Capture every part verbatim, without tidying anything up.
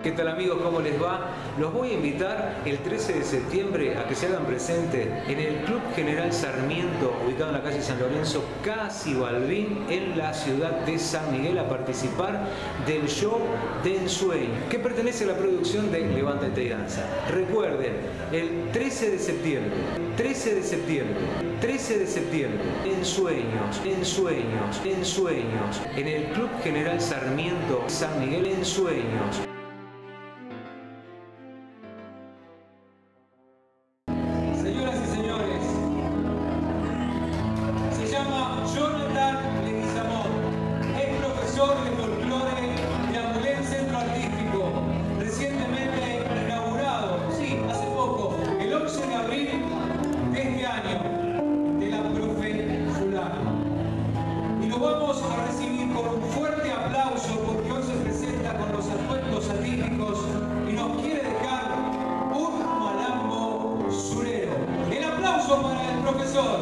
¿Qué tal amigos? ¿Cómo les va? Los voy a invitar el trece de septiembre a que se hagan presentes en el Club General Sarmiento, ubicado en la calle San Lorenzo, casi Balbín, en la ciudad de San Miguel, a participar del show de Ensueño, que pertenece a la producción de Levántate y Danza. Recuerden, el trece de septiembre, trece de septiembre, trece de septiembre, Ensueños, Ensueños, Ensueños, en el Club General Sarmiento, San Miguel, Ensueños. Señoras y señores, se llama Jonathan Leguizamón, es profesor de folclore de Amulén Centro Artístico, recientemente inaugurado, sí, hace poco, el once de abril de este año, de la profe Fulano. Y lo vamos a recibir con un fuerte aplauso porque hoy se presenta con los atuendos artísticos y nos quiere dejar un malambo surero. El aplauso para el profesor.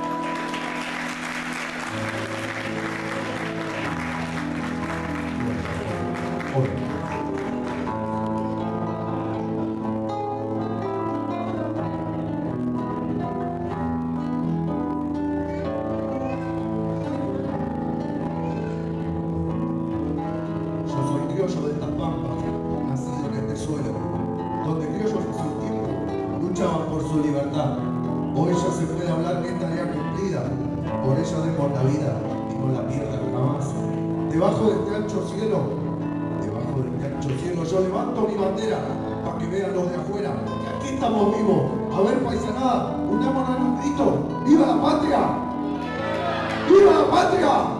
Yo soy criollo de estas pampas, nacido en este suelo, donde criollos de su tiempo luchaban por su libertad. Hoy ya se puede hablar que es tarea cumplida, por ella demos la vida y no la pierdan jamás. Debajo de este ancho cielo, debajo de este ancho cielo, yo levanto mi bandera para que vean los de afuera que aquí estamos vivos. A ver, paisanada, unámonos en un grito. ¡Viva la patria! ¡Viva la patria!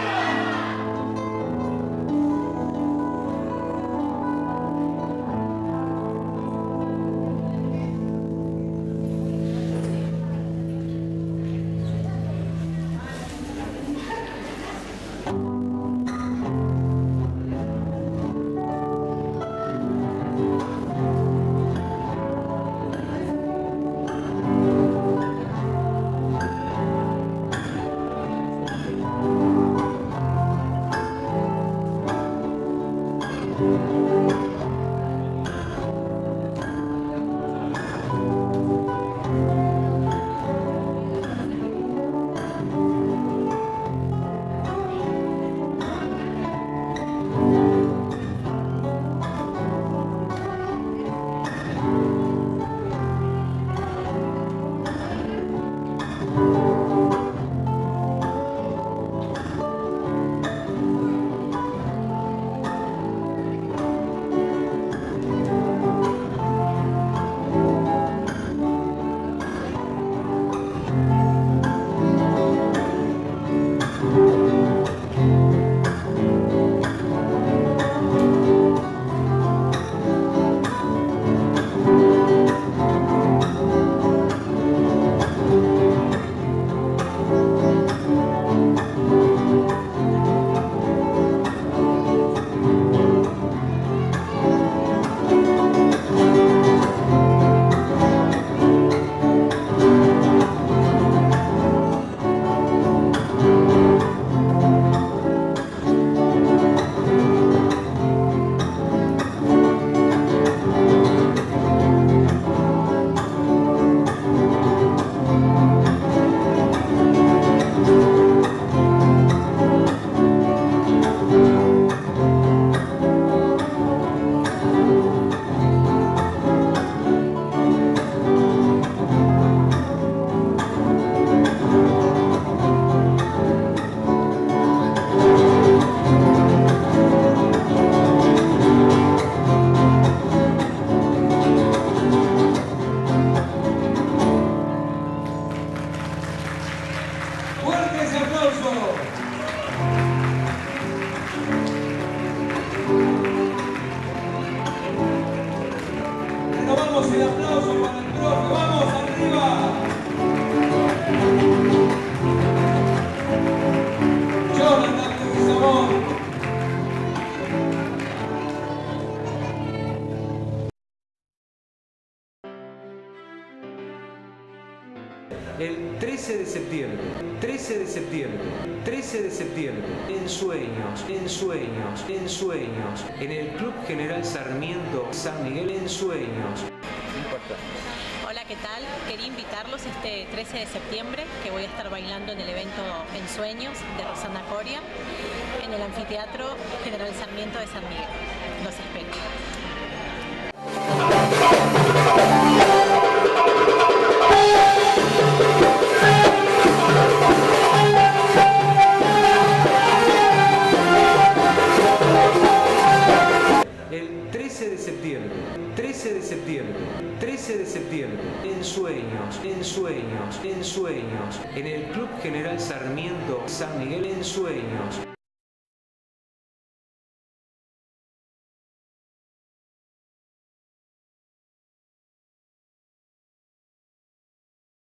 ¡Fuerte ese aplauso! Renovamos el aplauso para el profe. ¡Vamos arriba! Jonathan Leguizamón. El trece de septiembre, trece de septiembre, trece de septiembre, en sueños, en sueños, en sueños, en el Club General Sarmiento San Miguel, en sueños. Hola, ¿qué tal? Quería invitarlos este trece de septiembre, que voy a estar bailando en el evento En Sueños de Rosana Coria, en el Anfiteatro General Sarmiento de San Miguel. Los espero. El trece de septiembre, trece de septiembre, trece de septiembre, en sueños, en sueños, en sueños, en el Club General Sarmiento San Miguel, en sueños.